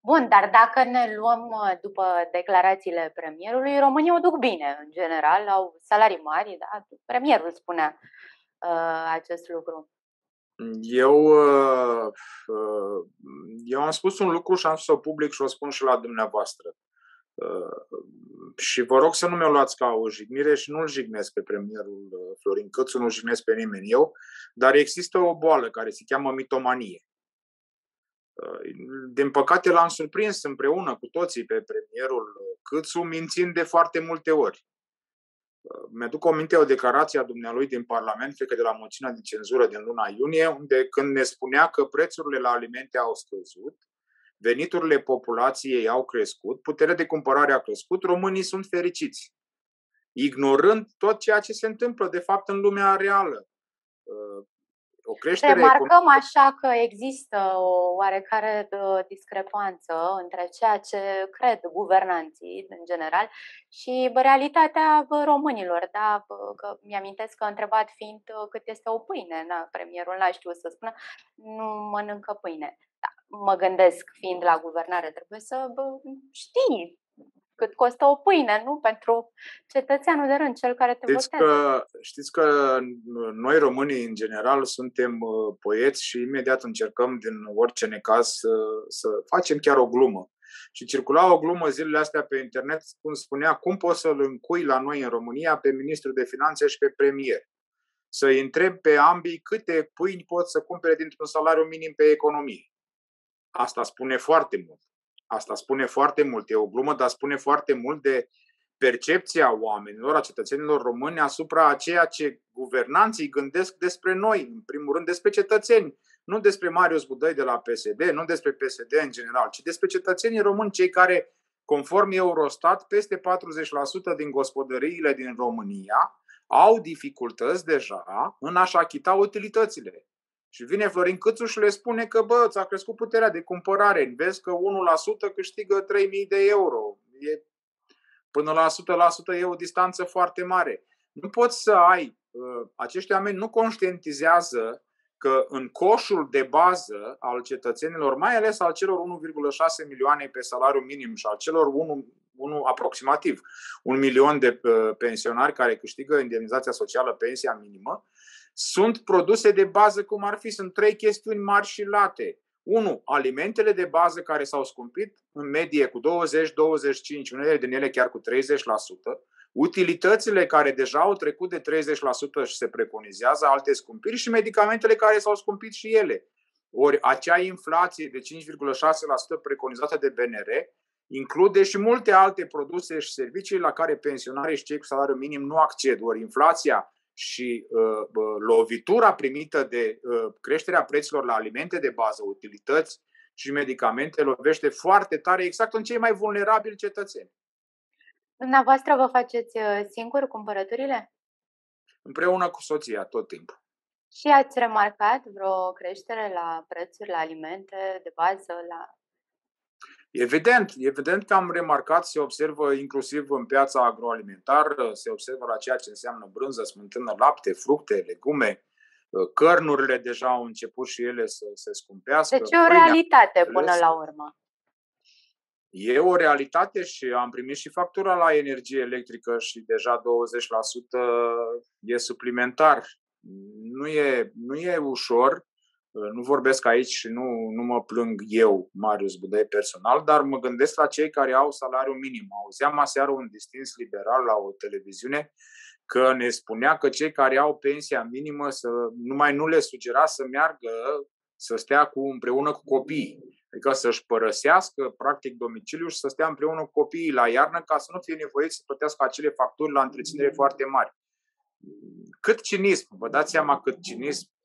Bun, dar dacă ne luăm după declarațiile premierului, românii o duc bine, în general, au salarii mari, da? Premierul spunea acest lucru. Eu am spus un lucru și am spus-o public și o spun și la dumneavoastră. Și vă rog să nu mi-o luați ca o jignire și nu-l jignesc pe premierul Florin Cățu, nu jignesc pe nimeni eu, dar există o boală care se cheamă mitomanie. Din păcate l-am surprins împreună cu toții pe premierul Cățu mințind de foarte multe ori. Mi-aduc aminte o declarație a dumnealui din Parlament, cred că de la moțiunea de cenzură din luna iunie, unde când ne spunea că prețurile la alimente au scăzut, veniturile populației au crescut, puterea de cumpărare a crescut, românii sunt fericiți. Ignorând tot ceea ce se întâmplă, de fapt, în lumea reală. O creștere remarcăm așa că există o oarecare discrepanță între ceea ce cred guvernanții în general și realitatea românilor. Da? Că mi-amintesc că întrebat fiind cât este o pâine, da? Premierul n-a știut să spună nu mănâncă pâine. Da, mă gândesc, fiind la guvernare, trebuie să știi cât costă o pâine, nu? Pentru cetățeanul de rând, cel care te votează. Știți că noi românii, în general, suntem poeți și imediat încercăm din orice necaz să facem chiar o glumă. Și circula o glumă zilele astea pe internet, cum spunea, cum poți să-l încui la noi în România pe ministrul de finanțe și pe premier. Să-i întreb pe ambii câte pâini pot să cumpere dintr-un salariu minim pe economie. Asta spune foarte mult. Asta spune foarte mult, e o glumă, dar spune foarte mult de percepția oamenilor, a cetățenilor români asupra a ceea ce guvernanții gândesc despre noi, în primul rând despre cetățeni, nu despre Marius Budăi de la PSD, nu despre PSD în general, ci despre cetățenii români, cei care, conform Eurostat, peste 40% din gospodăriile din România au dificultăți deja în a-și achita utilitățile. Și vine Florin Cățu și le spune că, ți-a crescut puterea de cumpărare. Vezi că 1% câștigă 3.000 de euro. Până la 100% e o distanță foarte mare. Nu poți să ai, acești oameni nu conștientizează că în coșul de bază al cetățenilor, mai ales al celor 1,6 milioane pe salariu minim și al celor aproximativ 1 milion de pensionari care câștigă indemnizația socială, pensia minimă, sunt produse de bază cum ar fi. Sunt 3 chestiuni mari și late. 1. Alimentele de bază care s-au scumpit în medie cu 20-25%, unele din ele chiar cu 30%. Utilitățile care deja au trecut de 30% și se preconizează alte scumpiri și medicamentele care s-au scumpit și ele. Ori acea inflație de 5,6% preconizată de BNR include și multe alte produse și servicii la care pensionarii și cei cu salariu minim nu acced. Ori inflația și lovitura primită de creșterea prețurilor la alimente de bază, utilități și medicamente lovește foarte tare exact în cei mai vulnerabili cetățeni. Dumneavoastră vă faceți singur cumpărăturile? Împreună cu soția, tot timpul. Și ați remarcat vreo creștere la prețuri, la alimente de bază? Evident că am remarcat, se observă inclusiv în piața agroalimentară, se observă la ceea ce înseamnă brânză, smântână, lapte, fructe, legume, cărnurile deja au început și ele să se scumpească. Deci e o realitate până la urmă. E o realitate și am primit și factura la energie electrică și deja 20% e suplimentar. Nu e ușor. Nu vorbesc aici și nu mă plâng eu, Marius Budăi, personal, dar mă gândesc la cei care au salariu minim. Auzeam aseară un distins liberal la o televiziune că ne spunea că cei care au pensia minimă numai nu le sugera să meargă să stea împreună cu copiii. Adică să-și părăsească practic domiciliul și să stea împreună cu copiii la iarnă ca să nu fie nevoiți să plătească acele facturi la întreținere foarte mari. Cât cinism, vă dați seama cât cinism.